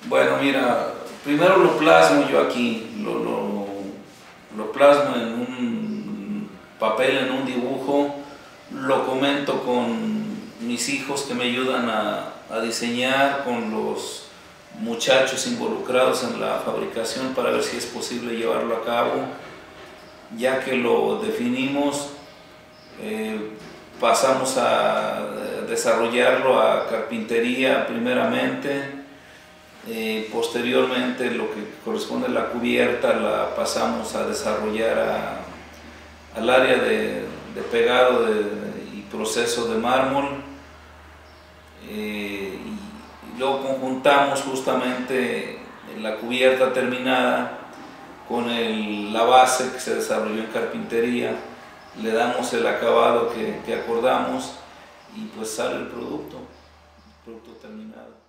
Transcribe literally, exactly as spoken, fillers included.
Bueno, mira, primero lo plasmo yo aquí, lo, lo, lo plasmo en un papel, en un dibujo, lo comento con mis hijos que me ayudan a, a diseñar, con los muchachos involucrados en la fabricación para ver si es posible llevarlo a cabo. Ya que lo definimos, eh, pasamos a desarrollarlo a carpintería primeramente. Eh, posteriormente lo que corresponde a la cubierta la pasamos a desarrollar a, al área de, de pegado de, y proceso de mármol, eh, y, y luego conjuntamos justamente la cubierta terminada con el, la base que se desarrolló en carpintería, le damos el acabado que, que acordamos y pues sale el producto, el producto terminado.